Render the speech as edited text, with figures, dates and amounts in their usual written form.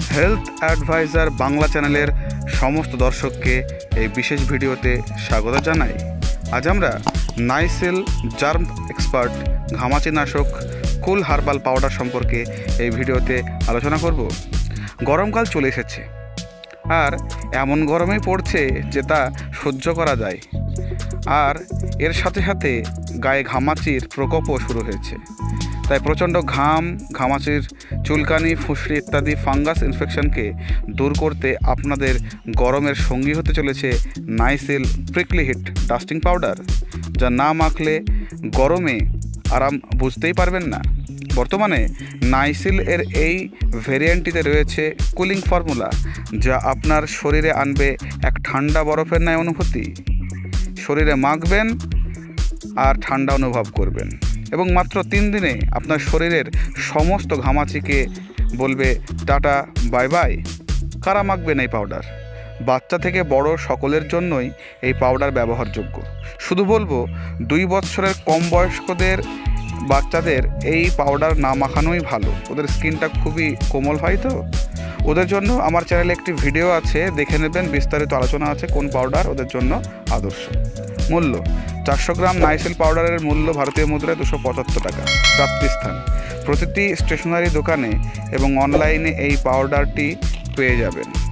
Health adviser Bangla চ্যানেলের সমস্ত দর্শককে এই বিশেষ ভিডিওতে স্বাগত জানাই। আজ আমরা নাইসিল জার্ম এক্সপার্ট ঘামাচিনাশক কুল হার্বাল পাউডার সম্পর্কে এই ভিডিওতে আলোচনা করব। গরমকাল চলে এসেছে, আর এমন গরমে পড়ছে যে তা সহ্য করা যায়, আর এর সাথে সাথে গায়ে ঘামাচির প্রকোপও শুরু হয়েছে। তাই প্রচণ্ড ঘামাচির, চুলকানি, ফুসরি ইত্যাদি ফাঙ্গাস ইনফেকশনকে দূর করতে আপনাদের গরমের সঙ্গী হতে চলেছে Nycil prickly heat dusting powder, যা না মাখলে গরমে আরাম বুঝতেই পারবেন না। বর্তমানে নাইসিল এর এই ভেরিয়েন্টটিতে রয়েছে কুলিং ফর্মুলা, যা আপনার শরীরে আনবে এক ঠান্ডা বরফের ন্যায় অনুভূতি। শরীরে মাখবেন আর ঠান্ডা অনুভব করবেন, এবং মাত্র 3 দিনে আপনার শরীরের সমস্ত ঘামাচিকে বলবে টাটা বাই বাই। কারা মাখবেন এই পাউডার? বাচ্চা থেকে বড় সকলের জন্যই এই পাউডার ব্যবহারযোগ্য। শুধু বলবো 2 বছরের কম বয়স্কদের বাচ্চাদের এই পাউডার না মাখানোই ভালো। ওদের স্কিনটা খুবই কোমল হয়, তো ওদের জন্য আমার চ্যানেলে একটি ভিডিও আছে, দেখে নেবেন। বিস্তারিত আলোচনা আছে কোন পাউডার ওদের জন্য আদর্শ। মূল্য 400 গ্রাম নাইসিল পাউডারের মূল্য ভারতীয় মুদ্রায় 275 টাকা। প্রাপ্তিস্থান প্রতিটি স্টেশনারি দোকানে এবং অনলাইনে এই পাউডারটি পেয়ে যাবেন।